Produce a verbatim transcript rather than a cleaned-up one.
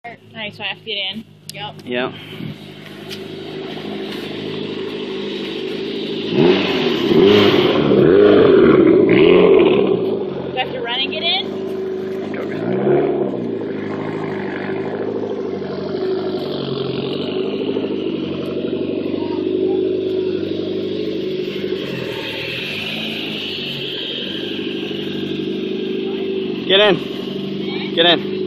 Alright, so I have to get in. Yep. Yep. Do I have to run and get in? Get in. Get in.